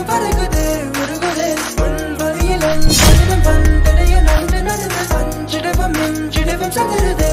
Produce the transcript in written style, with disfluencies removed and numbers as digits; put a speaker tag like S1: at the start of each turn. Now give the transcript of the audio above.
S1: உலகம் பறகுதே உருகுதே உள்வழியிலும் பந்தடைய நடந்து நடந்து அஞ்சிடவும் மிஞ்சிடவும் சதுருதே